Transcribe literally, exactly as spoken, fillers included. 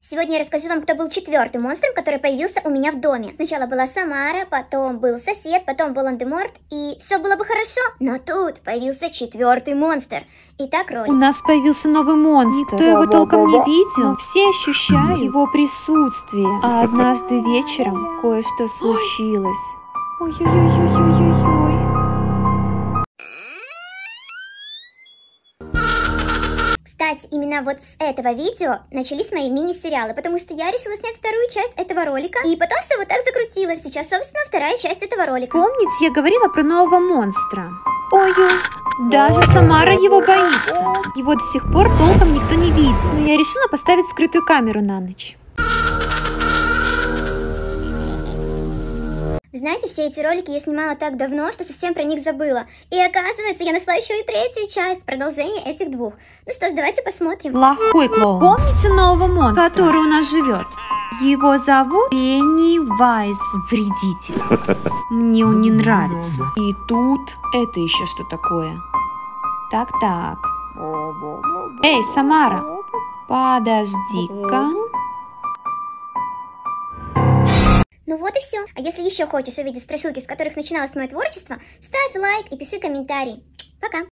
Сегодня я расскажу вам, кто был четвертым монстром, который появился у меня в доме. Сначала была Самара, потом был сосед, потом Волан-де-Морт, и все было бы хорошо, но тут появился четвертый монстр. Итак, ролик. У нас появился новый монстр. Никто его толком не видел, но все ощущают его присутствие. А однажды вечером кое-что случилось. Ой-ой-ой-ой-ой-ой. Кстати, именно вот с этого видео начались мои мини-сериалы, потому что я решила снять вторую часть этого ролика, и потом все вот так закрутилось. Сейчас, собственно, вторая часть этого ролика. Помните, я говорила про нового монстра? Ой-ой, даже Самара его боится. Его до сих пор толком никто не видел. Но я решила поставить скрытую камеру на ночь. Знаете, все эти ролики я снимала так давно, что совсем про них забыла. И оказывается, я нашла еще и третью часть, продолжение этих двух. Ну что ж, давайте посмотрим. Плохой клоун. Помните нового монстра, который у нас живет? Его зовут Пеннивайз, вредитель. Мне он не нравится. И тут это еще что такое? Так-так. Эй, Самара, подожди-ка. Ну вот и все. А если еще хочешь увидеть страшилки, с которых начиналось мое творчество, ставь лайк и пиши комментарий. Пока!